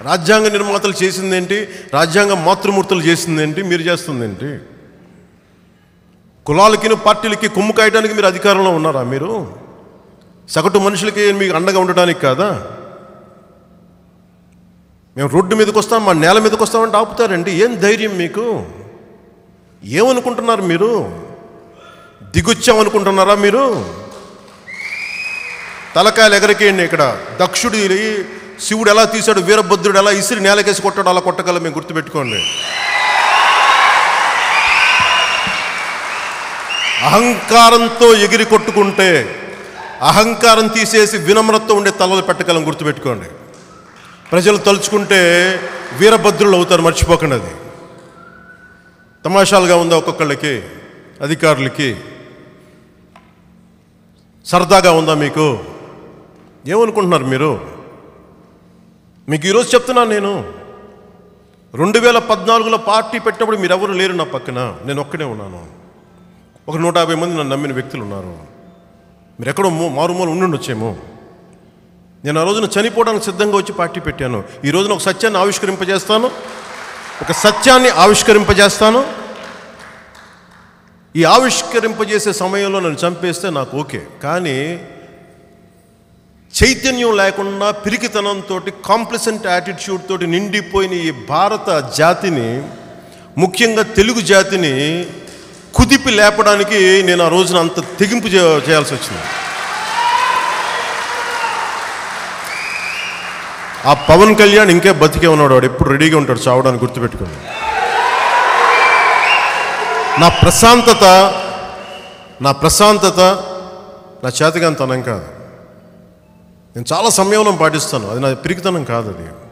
రాజ్యాంగ నిర్మాతలు చేసిందేంటి? రాజ్యాంగ మాతృమూర్తులు చేసిందేంటి? మీరు చేస్తుందేంటి? కులాలకి పార్టీలకి కొమ్ము కాయడానికి మీరు అధికారంలో ఉన్నారా? మీరు సగటు మనుషులకి మీకు అండగా ఉండడానికి కాదా? మేము రోడ్డు మీదకి వస్తాం, మా నేల మీదకి వస్తామంటే ఆపుతారండి. ఏం ధైర్యం మీకు? ఏమనుకుంటున్నారు మీరు? దిగొచ్చామనుకుంటున్నారా మీరు? తలకాయలు ఎగరికేయండి. ఇక్కడ దక్షుడు శివుడు ఎలా తీశాడు, వీరభద్రుడు ఎలా ఇసిరి నేలకేసి కొట్టాడు, అలా కొట్టగల మేము గుర్తుపెట్టుకోండి. అహంకారంతో ఎగిరి కొట్టుకుంటే అహంకారం తీసేసి వినమ్రత ఉండే తలలు పెట్టగలం, గుర్తుపెట్టుకోండి. ప్రజలు తలుచుకుంటే వీరభద్రులు అవుతారు, మర్చిపోకండి. అది తమాషాలుగా ఉందా ఒక్కొక్కళ్ళకి? అధికారులకి సరదాగా ఉందా మీకు? ఏమనుకుంటున్నారు మీరు? మీకు ఈరోజు చెప్తున్నాను, నేను 2014లో పార్టీ పెట్టినప్పుడు మీరెవరు లేరు నా పక్కన, నేను ఒక్కడే ఉన్నాను. ఒక 150 మంది నన్ను నమ్మిన వ్యక్తులు ఉన్నారు. మీరు ఎక్కడో మారుమూల ఉండుండొచ్చేమో. నేను ఆ రోజున చనిపోవడానికి సిద్ధంగా వచ్చి పార్టీ పెట్టాను. ఈ రోజున ఒక సత్యాన్ని ఆవిష్కరింపజేస్తాను. ఈ ఆవిష్కరింపజేసే సమయంలో నన్ను చంపేస్తే నాకు ఓకే. కానీ చైతన్యం లేకుండా పిరికితనంతో, కాంప్లిసెంట్ యాటిట్యూడ్ తోటి నిండిపోయిన ఈ భారత జాతిని, ముఖ్యంగా తెలుగు జాతిని కుదిపి లేపడానికి నేను ఆ రోజున అంత తెగింపు చేయాల్సి వచ్చింది. ఆ పవన్ కళ్యాణ్ ఇంకే బతికే ఉన్నాడు, వాడు ఎప్పుడు రెడీగా ఉంటాడు చావడానికి, గుర్తుపెట్టుకోండి. నా ప్రశాంతత నా చేతగానితనం కాదు. నేను చాలా సంయమనం పాటిస్తాను, అది నా పిరికితనం కాదు.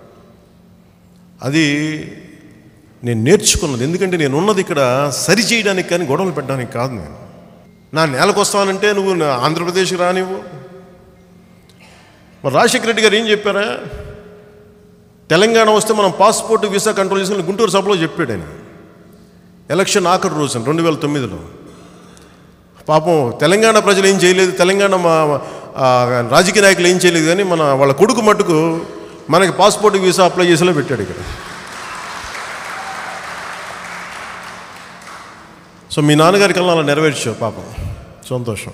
అది నేను నేర్చుకున్నది. ఎందుకంటే నేను ఉన్నది ఇక్కడ సరి చేయడానికి కానీ గొడవలు పెట్టడానికి కాదు. నేను నా నేలకు వస్తానంటే నువ్వు ఆంధ్రప్రదేశ్కి రానివ్వు. మరి రాజశేఖర రెడ్డి గారు ఏం చెప్పారా? తెలంగాణ వస్తే మనం పాస్పోర్ట్ వీసా కంట్రోల్ చేసుకుని గుంటూరు సభలో చెప్పాడు ఆయన. ఎలక్షన్ ఆఖరి రోజున 2009లో. పాపం తెలంగాణ ప్రజలు ఏం చేయలేదు, తెలంగాణ రాజకీయ నాయకులు ఏం చేయలేదు, కానీ వాళ్ళ కొడుకు మట్టుకు మనకి పాస్పోర్ట్ వీసా అప్లై చేసేలా పెట్టాడు ఇక్కడ. సో మీ నాన్నగారి కల్లా అలా నెరవేర్చావు, పాపం, సంతోషం.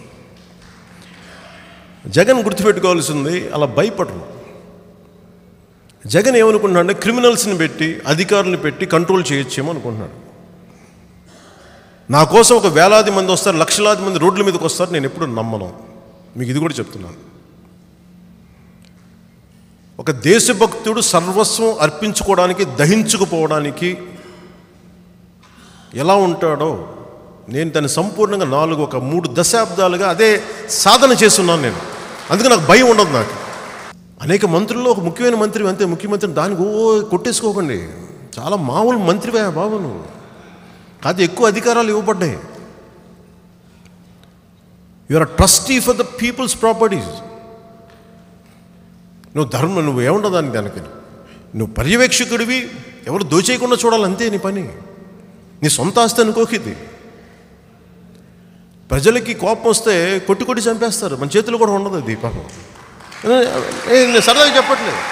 జగన్ గుర్తుపెట్టుకోవాల్సింది, అలా భయపడరు. జగన్ ఏమనుకుంటున్నాడు అంటే క్రిమినల్స్ని పెట్టి, అధికారులను పెట్టి కంట్రోల్ చేయొచ్చేమో అనుకుంటున్నాడు. నా కోసం ఒక వేలాది మంది వస్తారు, లక్షలాది మంది రోడ్ల మీదకి వస్తారు, నేను ఎప్పుడు నమ్మను. మీకు ఇది కూడా చెప్తున్నాను. ఒక దేశభక్తుడు సర్వస్వం అర్పించుకోవడానికి, దహించుకుపోవడానికి ఎలా ఉంటాడో నేను దాన్ని సంపూర్ణంగా 3 దశాబ్దాలుగా అదే సాధన చేస్తున్నాను నేను. అందుకే నాకు భయం ఉండదు. నాకు అనేక మంత్రుల్లో ఒక ముఖ్యమైన మంత్రి అంతే, ముఖ్యమంత్రి, దానికి కొట్టేసుకోకండి. చాలా మామూలు మంత్రివే బాబు నువ్వు, కాదు ఎక్కువ అధికారాలు ఇవ్వబడ్డాయి. You are trustee for the people's properties. నువ్వు ఏముండదు దానికి నువ్వు పర్యవేక్షకుడివి, ఎవరు దోచేయకుండా చూడాలంతే నీ పని. నీ సొంత ఆస్తి అనుకోకి. ఇది ప్రజలకి కోపం వస్తే కొట్టి చంపేస్తారు, మన చేతులు కూడా ఉండదు. అది పాపం, నేను సరదాగా చెప్పట్లేదు.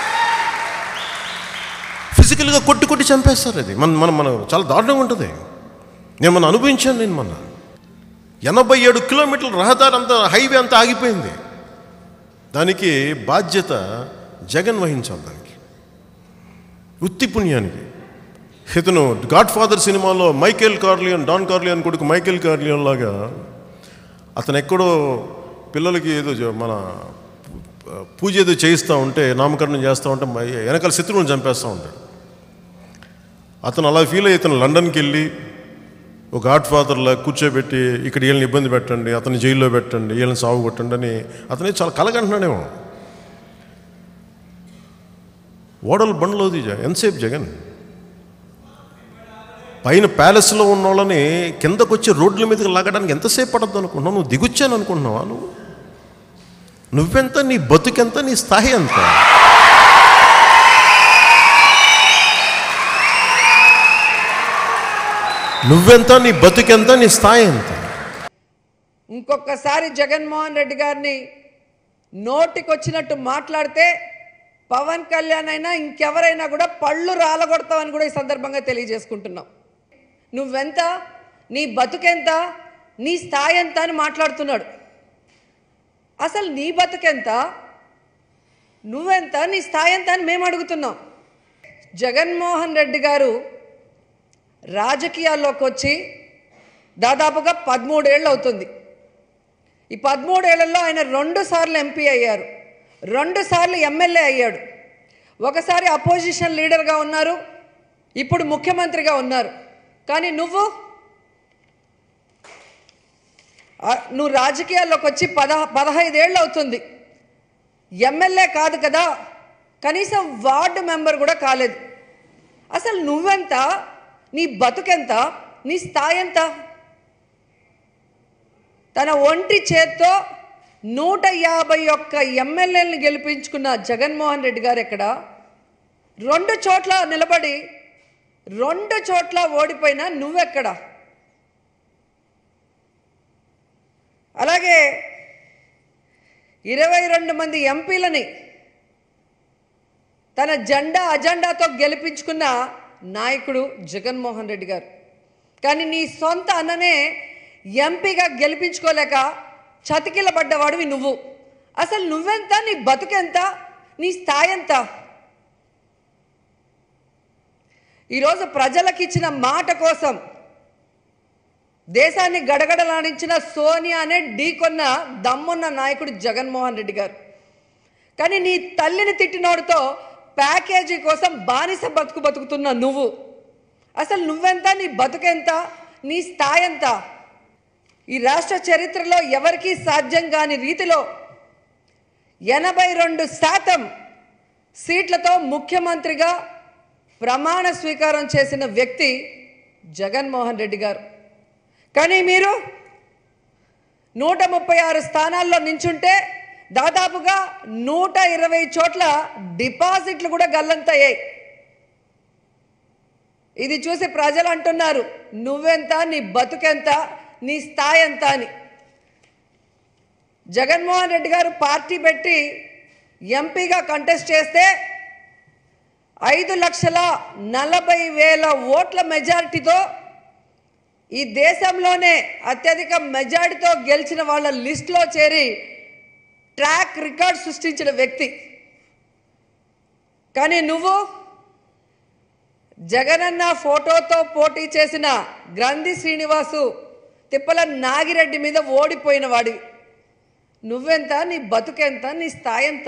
ఫిజికల్గా కొట్టి చంపేస్తారు. అది మన చాలా దారుణంగా ఉంటుంది. నేను అనుభవించాను. నేను 87 కిలోమీటర్ల రహదారి అంతా, హైవే అంతా ఆగిపోయింది. దానికి బాధ్యత జగన్ వహించాలి. దానికి వృత్తి పుణ్యానికి. ఇతను గాడ్ ఫాదర్ సినిమాలో డాన్ కార్లియన్ కొడుకు మైకేల్ కార్లియన్ లాగా అతను ఎక్కడో పిల్లలకి ఏదో మన పూజ ఏదో చేయిస్తూ ఉంటే, నామకరణం చేస్తూ ఉంటే వెనకాల శత్రువుని చంపేస్తూ ఉంటాడు. అతను అలా ఫీల్ అయ్యి ఇతను లండన్కి వెళ్ళి ఒక గాడ్ ఫాదర్లా కూర్చోబెట్టి, ఇక్కడ వీళ్ళని ఇబ్బంది పెట్టండి, అతన్ని జైల్లో పెట్టండి, వీళ్ళని సాగు కొట్టండి అని అతనే చాలా కలగంటున్నాడేమో. ఓడలు బండ్లోది ఎంతసేపు జగన్ పైన ప్యాలెస్లో ఉన్న వాళ్ళని కిందకు వచ్చి రోడ్ల మీదకి లాగడానికి ఎంతసేపు పడద్దు అనుకుంటున్నావు? నువ్వు దిగొచ్చాను అనుకుంటున్నావా? నువ్వెంత, నీ బతుకెంత, నీ స్థాయి ఎంత? నువ్వెంత, నీ బతుకెంత, నీ స్థాయి ఎంత? ఇంకొకసారి జగన్మోహన్ రెడ్డి గారిని నోటికొచ్చినట్టు మాట్లాడితే పవన్ కళ్యాణ్ అయినా ఇంకెవరైనా కూడా పళ్ళు రాలగొడతామని కూడా ఈ సందర్భంగా తెలియజేసుకుంటున్నాం. నువ్వెంత, నీ బతుకెంత, నీ స్థాయి ఎంత అని మాట్లాడుతున్నాడు. అసలు నీ బతుకెంత, నువ్వెంత, నీ స్థాయి ఎంత అని మేము అడుగుతున్నాం. జగన్మోహన్ రెడ్డి గారు రాజకీయాల్లోకి వచ్చి దాదాపుగా 13 ఏళ్ళు అవుతుంది. ఈ 13 ఏళ్లలో ఆయన 2 సార్లు ఎంపీ అయ్యారు, 2 సార్లు ఎమ్మెల్యే అయ్యాడు, ఒకసారి అపోజిషన్ లీడర్గా ఉన్నారు, ఇప్పుడు ముఖ్యమంత్రిగా ఉన్నారు. కానీ నువ్వు రాజకీయాల్లోకి వచ్చి 15 ఏళ్ళు అవుతుంది. ఎమ్మెల్యే కాదు కదా, కనీసం వార్డు మెంబర్ కూడా కాలేదు. అసలు నువ్వెంత, నీ బతుకెంత, నీ స్థాయి ఎంత? తన ఒంటి చేత్తో 151 ఎమ్మెల్యేలను గెలిపించుకున్న జగన్మోహన్ రెడ్డి గారు ఎక్కడ? 2 చోట్ల నిలబడి 2 చోట్ల ఓడిపోయినా నువ్వెక్కడ? అలాగే 22 మంది ఎంపీలని తన అజెండాతో గెలిపించుకున్న నాయకుడు జగన్మోహన్ రెడ్డి గారు. కానీ నీ సొంత అన్ననే ఎంపీగా గెలిపించుకోలేక చతికిలబడ్డవాడివి నువ్వు. అసలు నువ్వెంత, నీ బతుకెంత, నీ స్థాయి ఎంత? ఈరోజు ప్రజలకు ఇచ్చిన మాట కోసం దేశాన్ని గడగడలాడించిన సోనియానే ఢీకొన్న దమ్మున్న నాయకుడు జగన్మోహన్ రెడ్డి గారు. కానీ నీ తల్లిని తిట్టినోడితో ప్యాకేజీ కోసం బానిస బతుకుతున్న నువ్వు. అసలు నువ్వెంత, నీ బతుకెంత, నీ స్థాయి ఎంత? ఈ రాష్ట్ర చరిత్రలో ఎవరికీ సాధ్యం కాని రీతిలో 82% సీట్లతో ముఖ్యమంత్రిగా ప్రమాణ స్వీకారం చేసిన వ్యక్తి జగన్మోహన్ రెడ్డి గారు. కానీ మీరు 136 స్థానాల్లో నించుంటే దాదాపుగా 120 చోట్ల డిపాజిట్లు కూడా గల్లంతయ్యాయి. ఇది చూసి ప్రజలు అంటున్నారు, నువ్వెంత, నీ బతుకెంత, నీ స్థాయి ఎంత అని. జగన్మోహన్ రెడ్డి గారు పార్టీ పెట్టి ఎంపీగా కంటెస్ట్ చేస్తే 5,40,000 ఓట్ల మెజారిటీతో ఈ దేశంలోనే అత్యధిక మెజారిటీతో గెలిచిన వాళ్ళ లిస్టులో చేరి ట్రాక్ రికార్డ్ సృష్టించిన వ్యక్తి. కానీ నువ్వు జగనన్న ఫోటోతో పోటీ చేసిన గ్రంథి శ్రీనివాసు, తిప్పల నాగిరెడ్డి మీద ఓడిపోయిన వాడి. నువ్వెంత, నీ బతుకెంత, నీ స్థాయి ఎంత?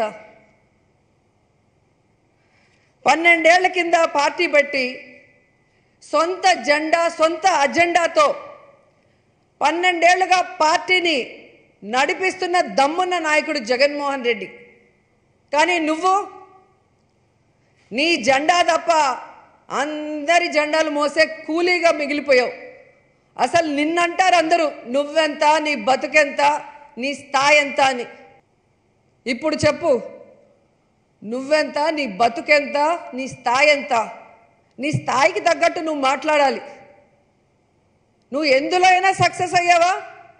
12 ఏళ్ల కింద పార్టీ పెట్టి సొంత అజెండాతో 12 ఏళ్లుగా పార్టీని నడిపిస్తున్న దమ్మున్న నాయకుడు జగన్మోహన్ రెడ్డి. కానీ నువ్వు నీ జెండా తప్ప అందరి జెండాలు మోసే కూలీగా మిగిలిపోయావు. అసలు నిన్నంటారు అందరూ, నువ్వెంత, నీ బతుకెంత, నీ స్థాయి ఎంత అని. ఇప్పుడు చెప్పు, నువ్వెంత, నీ బతుకెంత, నీ స్థాయి ఎంత? నీ స్థాయికి తగ్గట్టు నువ్వు మాట్లాడాలి. నువ్వు ఎందులో అయినా సక్సెస్ అయ్యావా?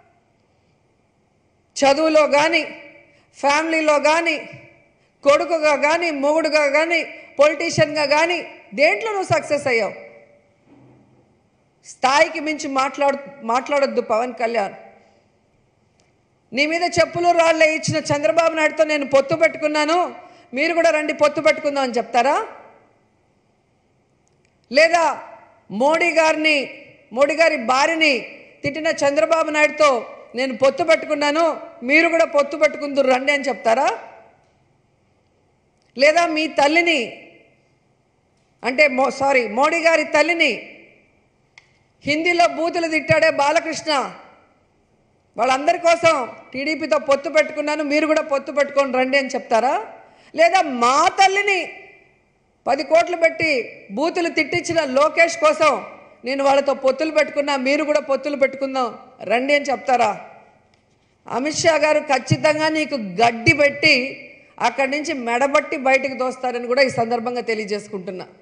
చదువులో కానీ, ఫ్యామిలీలో కానీ, కొడుకుగా కానీ, మొగుడుగా కానీ, పొలిటీషియన్గా కానీ దేంట్లో నువ్వు సక్సెస్ అయ్యావు? స్థాయికి మించి మాట్లాడొద్దు పవన్ కళ్యాణ్. నీ మీద చెప్పులు రాళ్ళే ఇచ్చిన చంద్రబాబు నాయుడుతో నేను పొత్తు పెట్టుకున్నాను, మీరు కూడా రండి పొత్తు పెట్టుకుందాం అని చెప్తారా? లేదా మోడీ గారి భార్యని తిట్టిన చంద్రబాబు నాయుడుతో నేను పొత్తు పెట్టుకున్నాను, మీరు కూడా పొత్తు పెట్టుకుందరు రండి అని చెప్తారా? లేదా మీ తల్లిని, అంటే మోడీ గారి తల్లిని హిందీలో బూతులు తిట్టాడే బాలకృష్ణ, వాళ్ళందరి కోసం టీడీపీతో పొత్తు పెట్టుకున్నాను, మీరు కూడా పొత్తు పెట్టుకొని రండి అని చెప్తారా? లేదా మా తల్లిని 10 కోట్లు పెట్టి బూతులు తిట్టించిన లోకేష్ కోసం నేను వాళ్ళతో పొత్తులు పెట్టుకున్నా, మీరు కూడా పొత్తులు పెట్టుకుందాం రండి అని చెప్తారా? అమిత్ షా గారు ఖచ్చితంగా నీకు గడ్డి పెట్టి అక్కడి నుంచి మెడబట్టి బయటకు తోస్తారని కూడా ఈ సందర్భంగా తెలియజేసుకుంటున్నా.